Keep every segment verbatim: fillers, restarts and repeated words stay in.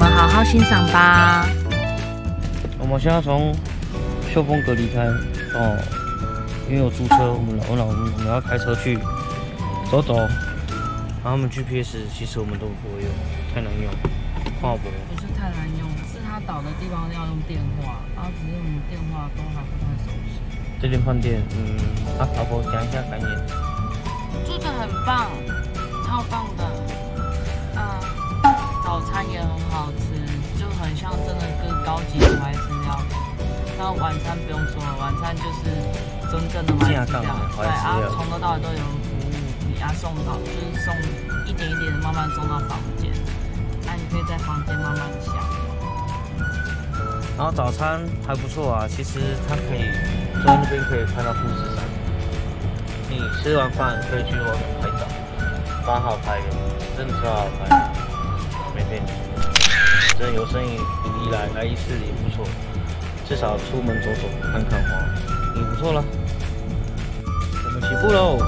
们好好欣赏吧。 我们现在从秀峰阁离开哦，因为有租车，我们我老我们我们要开车去走走。然后我们 G P S 其实我们都不会用，太难用，跨博。 不是太难用，是它导的地方要用电话，然后只是我们电话都还不太熟悉。 这间饭店，嗯，啊，老婆讲一下概念。 住着很棒，超棒的。啊，早餐也很好吃，就很像真的跟高级的怀石料理。然后晚餐不用说了，晚餐就是真正的怀石料理。对啊，从头到尾都有人服务你啊，送到就是送一点一点的慢慢送到房间。那你可以在房间慢慢想。 然后早餐还不错啊，其实它可以坐在那边可以看到富士山。你吃完饭可以去外面拍照，蛮好拍的，真的超好拍。没骗你，真的有生意一来来一次也不错，至少出门走走看看花也不错了。我们起步喽！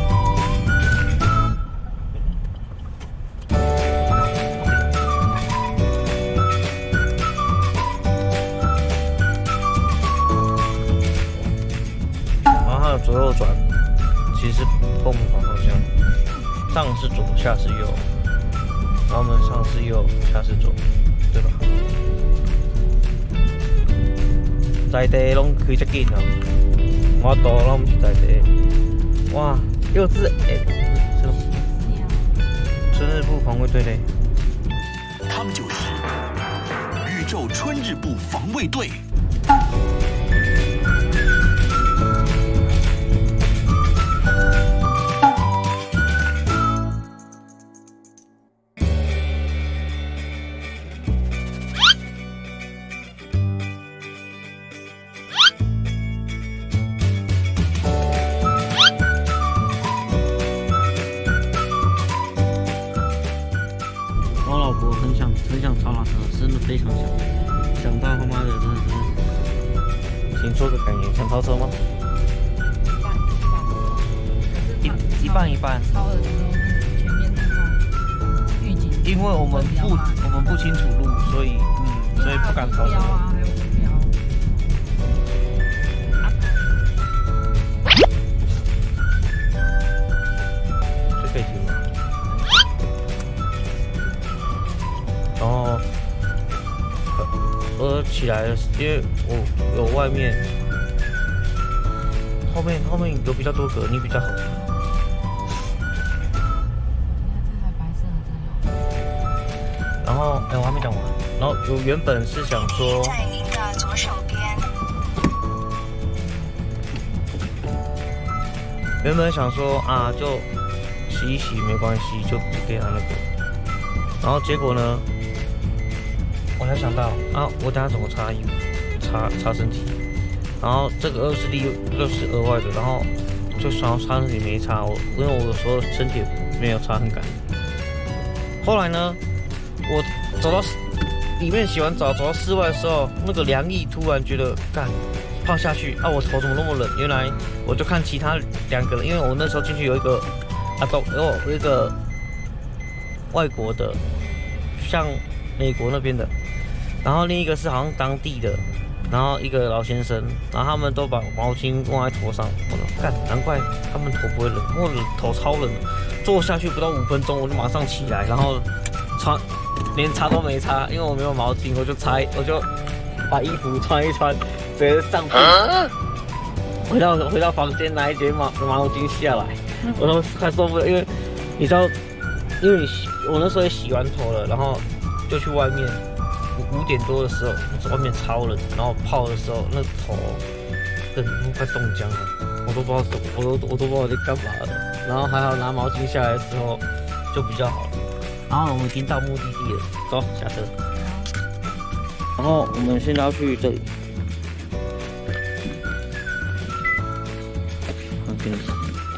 左右转，其实后门反方向，上是左，下是右，然后我们上是右，下是左，对吧？在地拢开得紧啊，我道拢唔是在地。哇，幼稚哎，这种春日部防卫队嘞， 他们就是宇宙春日部防卫队。 非常想，想到他妈的真的是，请说个感言，想超车吗？一一半一半。 超了之后，前面那种预警。 因为我们不我们不清楚路，所以嗯，所以不敢超车。 啊，还有目标。 这可以停吗？然后。我起来了，因为我有外面，后面后面有比较多格，你比较好停。然后，哎、欸，我还没讲完。然后我原本是想说，在您的左手边。原本想说啊，就洗一洗没关系，就给他那个。然后结果呢？我才想到啊，我等下怎么擦衣服、擦擦身体？然后这个二是利又是额外的，然后就想要擦身体没擦，我因为我有时候身体没有擦很干。后来呢，我走到里面洗完澡，走到室外的时候，那个凉意突然觉得干泡下去啊，我头怎么那么冷？原来我就看其他两个人，因为我那时候进去有一个啊，都有有一个外国的，像美国那边的。然后另一个是好像当地的，然后一个老先生，然后他们都把毛巾放在头上。我说干，难怪他们头不会冷，我头超冷的，坐下去不到五分钟我就马上起来，然后穿连擦都没擦，因为我没有毛巾，我就擦我就把衣服穿一穿，直接上铺，回到回到房间拿一件毛毛巾下来，我都快受不了，因为你知道，因为你洗我那时候也洗完头了，然后就去外面。五点多的时候，外面超冷，然后泡的时候，那头跟快冻僵了，我都不知道怎么，我都我都不知道我在干嘛了。然后还好拿毛巾下来的时候就比较好了。然后我们已经到目的地了，走下车。然后我们现在要去这里，看电视。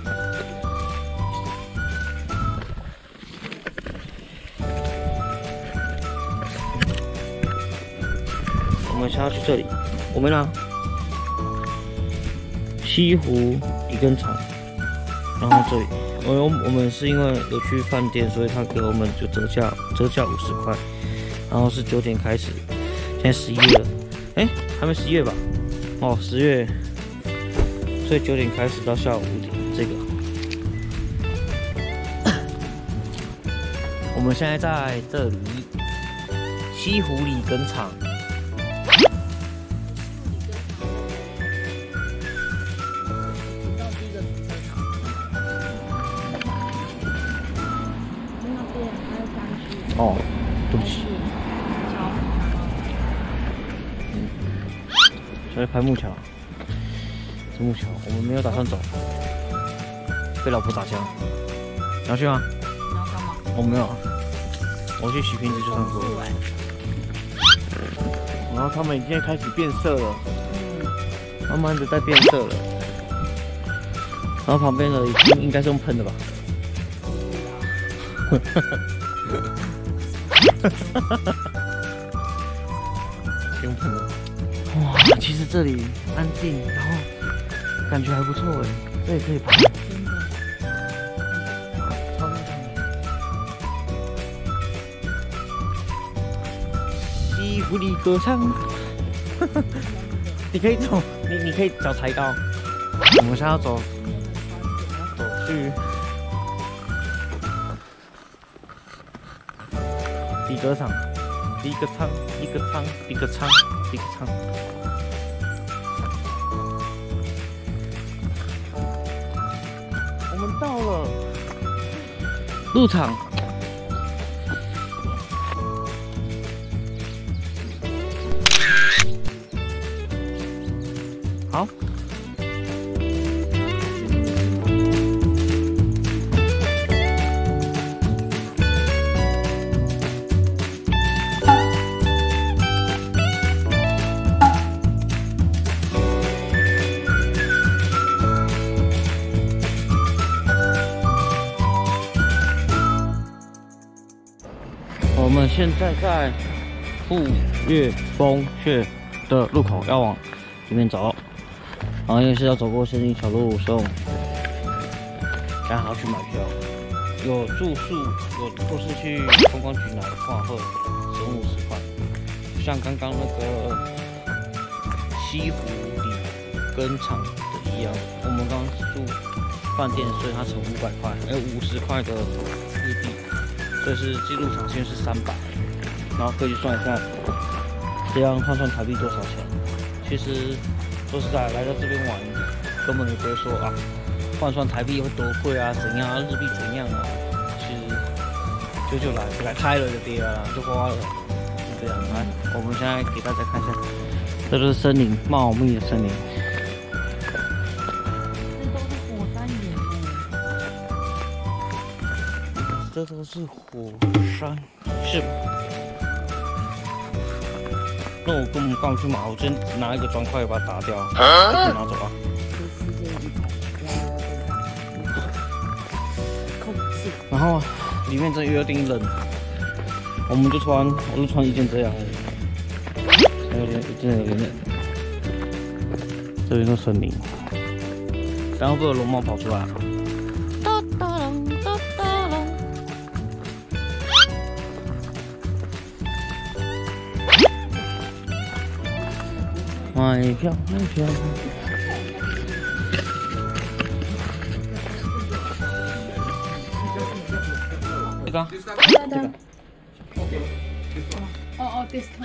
我们想要去这里，我们呢？西湖一根肠，然后这里，我我们是因为有去饭店，所以他给我们就折价折价五十块， 然后是九点开始，现在十一月了，哎、欸，还没十月吧？哦，十月，所以九点开始到下午五点，这个。我们现在在这里，西湖里耕场。哦，对不起。小来拍木桥，是木桥，我们没有打算走，被老婆打枪。你要去吗？ 你要干嘛？ 我没有啊，我去洗瓶子就上桌了。然后他们已经开始变色了，嗯，慢慢的在变色了。然后旁边的已经应该是用喷的吧？用喷的。哇，其实这里安静，然后感觉还不错哎，这里可以爬。真的，超漂亮的。西湖里歌唱，你可以走，你你可以找柴刀。我们现在要走，走去比歌场，比个唱，比个唱，比个唱，比个唱。我们到了入场。好。我们现在在富岳风穴的入口，要往里面走。然后因为是要走过森林小路，所以我们刚好去买票。有住宿，有或是去观光局拿的话，会省五十块。像刚刚那个西湖里耕场的一样，我们刚刚是住饭店，所以它乘五百块，还有五十块的日币。这是记录场线是三百，然后可以算一下，这样换算台币多少钱？其实说实在，来到这边玩，根本也不会说啊，换算台币会多贵啊，怎样啊，日币怎样啊？其实就就来来开了就对了啦，就花了，就这样。来，我们现在给大家看一下，这就是森林，茂密的森林。这都是火山，是吧？那我根本干不去马，我先拿一个砖块把它打掉，把它拿走啊。然后里面真的有点冷，我们就穿，我就穿一件这样而已，还有点真的有点冷。这边是森林，然后会有龙猫跑出来。买票，买票。这个，这个。 哦哦，discount。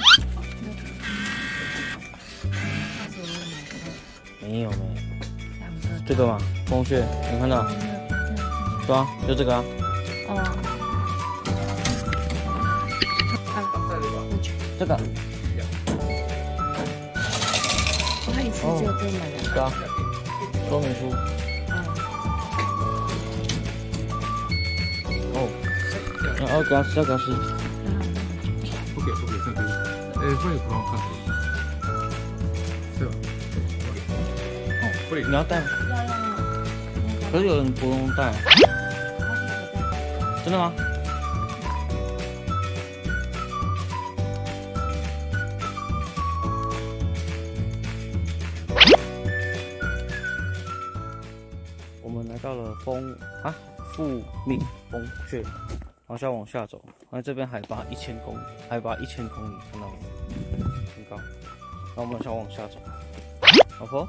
没有没有。这个嘛，风穴，有看到？对啊，就这个啊。 哦。啊， 这个。 他一次就这么两个，说明书。哦，然后给他吃，要给他吃。 不给不给，这个，哎，会不用看。对吧？哦，不给。 你要带吗？ 要要要。 可是有人不用带。真的吗？我们来到了风啊富命风穴，然往下往下走，然后这边海拔一千公里，海拔一千公里，看到吗？很高。然后我们往下往下走，老婆。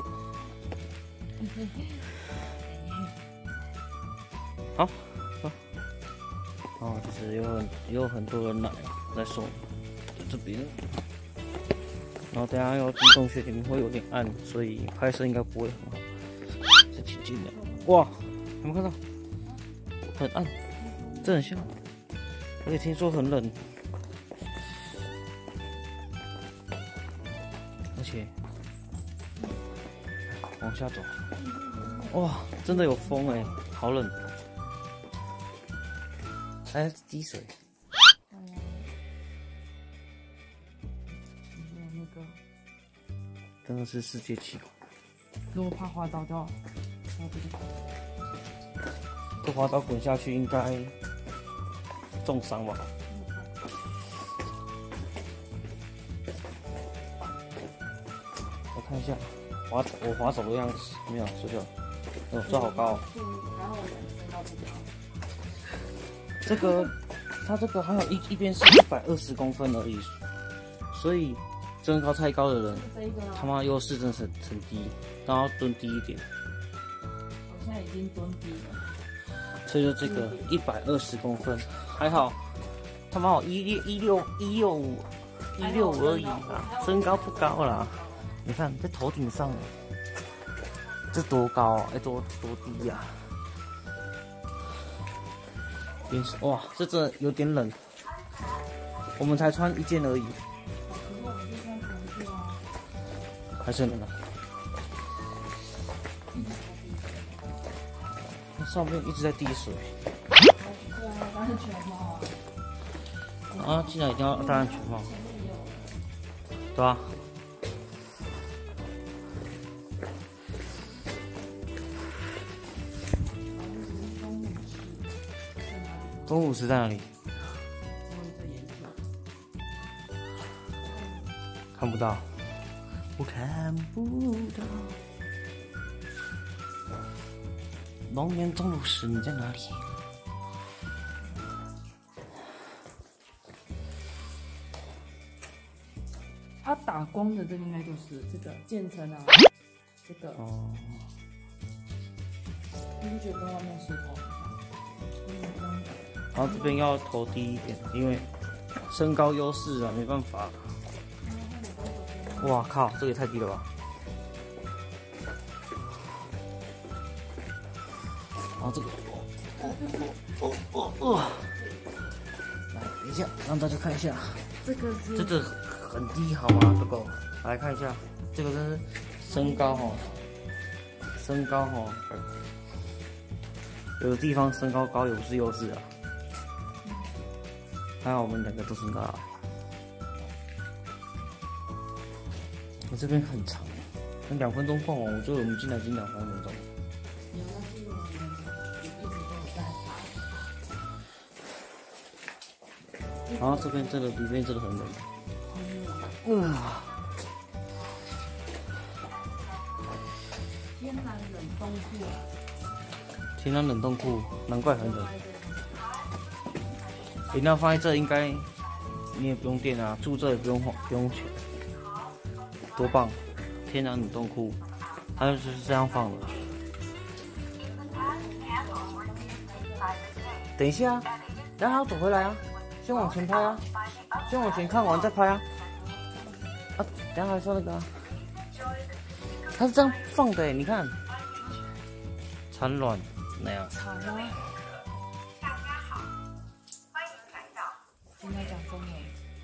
好，好。哦，就是有很有很多人来来送，在这边。然后等下要进洞穴里面会有点暗，所以拍摄应该不会很好。是挺近的。哇，有没有看到？很暗，这很像。而且听说很冷，而且往下走，哇，真的有风哎，好冷。还滴水。 那个， 真的是世界奇观。 如果怕滑倒就要这个。 这滑倒滚下去应该重伤吧？我看一下滑我滑手的样子，没有睡觉。哦，这好高、哦。 然后我身高不高。 这个，它这个还有一一边是一百二十公分而已，所以身高太高的人，他妈优势真的是很低，然后蹲低一点。 我现在已经蹲低了。 所以说这个一百二十公分还好，他妈我一六一六一六五一六五而已啦，身高不高啦。你看在头顶上，这多高啊？哎，多多低呀、啊？也是哇，这真的有点冷。我们才穿一件而已，还是很冷、啊。上面一直在滴水。 戴安全帽啊！ 啊，进来一定要戴安全帽，对吧、啊？中午吃在哪里？看不到，我看不到。龙岩中路石，你在哪里？ 它打光的这个应该就是这个渐层啊，这个。 哦。 你不觉得跟外面石头？ 然后这边要头低一点，因为身高优势啊，没办法。哇靠，这个也太低了吧！然后这个，哦哦哦哦，来等一下，让大家看一下， 这个是这个很低好吗？这个来看一下，这个是身高哈，身高哈，有的地方身高高也不是优势啊。还好我们两个都是大。我这边很长，那两分钟逛完，我觉得我们进来已经两三分钟。然后这边真的里面真的很冷。嗯。 天然冷冻库。 天然冷冻库，难怪很冷。饮料放在这应该你也不用电啊，住这也不用不用钱，多棒！天然冷冻库，它就是这样放的。等一下，然后走回来啊，先往前拍啊，先往前看完再拍啊。啊，等下还说那个、啊，它是这样放的，你看，产卵那样。 好啊。现在讲中文。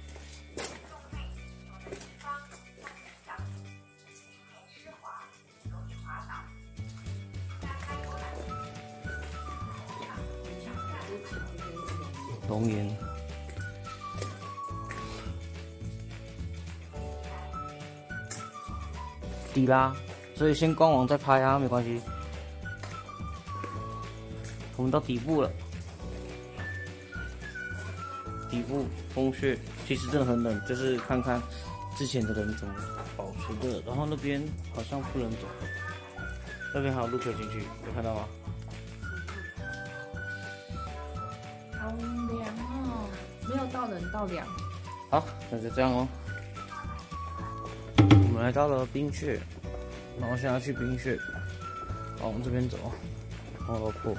龙岩，底啦，所以先官网再拍啊，没关系。我们到底部了。底部风穴其实真的很冷，就是看看之前的人怎么保持的。然后那边好像不能走，那边还有路可以进去，有看到吗？ 好。 冷到凉。 好，那就这样哦。我们来到了冰穴，然后现在要去冰穴，往我们这边走，往老坡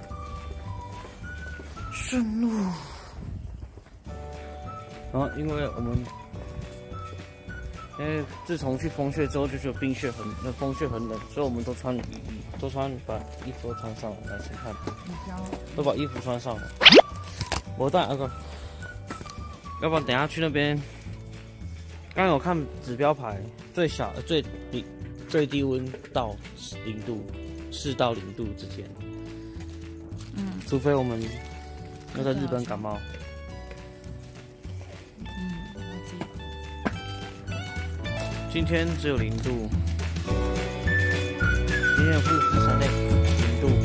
顺路。然后因为我们，因为自从去风穴之后，就觉得冰穴很，那风穴很冷，所以我们都穿雨衣，都穿把衣服都穿上了。来，请看，都把衣服穿上了。我带那个。要不然等一下去那边，刚刚有看指标牌，最小最低最低温到零度，四到零度之间。嗯，除非我们要在日本感冒。 嗯， 今天只有零度，今天的负十三内零度。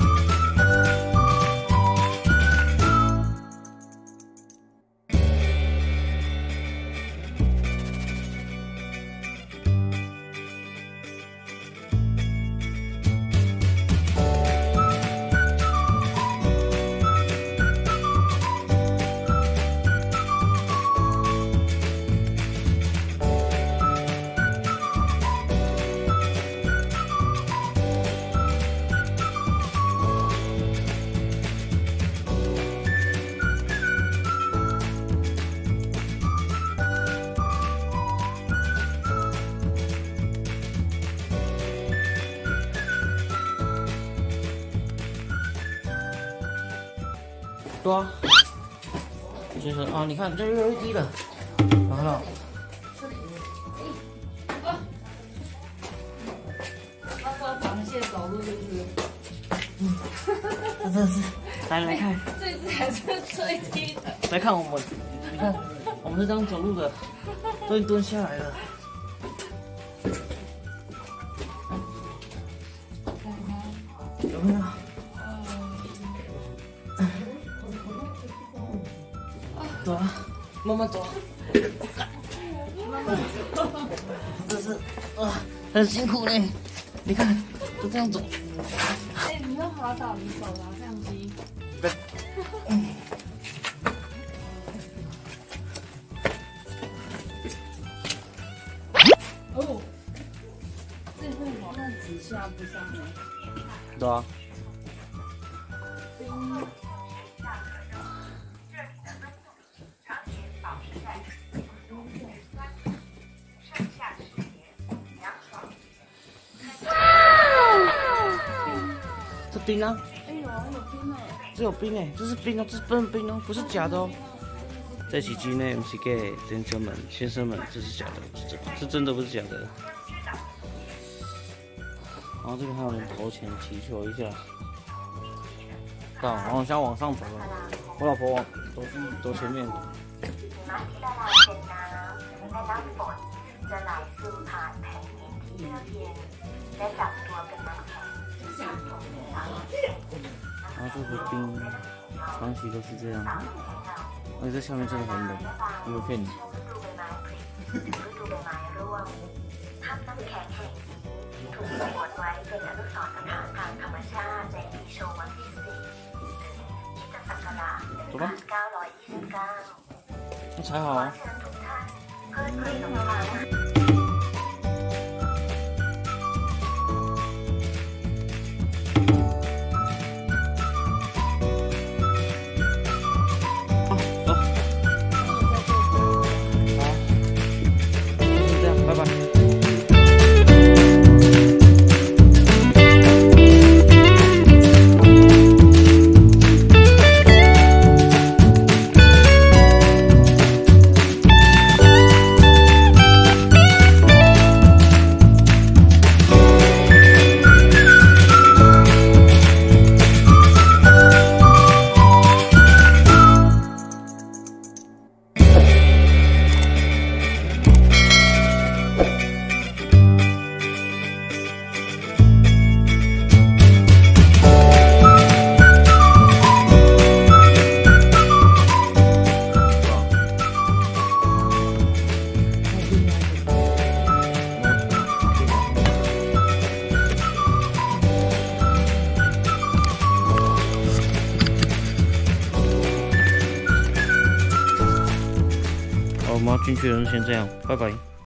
对啊，就是啊，你看这越来越低了，然后呢？ 他说螃蟹走路就是， 嗯，真的是，来来看， 这只还是最低的。 来看我们，你看我们是这样走路的，都已经蹲下来了。有没有？走啊，慢慢走啊， 慢慢走， 这是啊，很辛苦嘞。你看，就这样走。 哎、欸，你要滑倒，你手拿相机。 对。 哦，这会好像只下不上来。 对啊。这冰啊！ 哎呦，有冰哎！ 这有冰哎，这是冰哦，这是真冰哦，不是假的哦。这洗机呢，不是给先生们、先生们，这是假的，不是真的，是真的，不是假的。然后这边还有人投钱祈求一下，到，然后现在往上走了。我老婆往走走前面。然后这个冰长期都是这样，而且这下面真的很冷，没有骗你。走吧，那才好啊。 进去的人先这样，拜拜。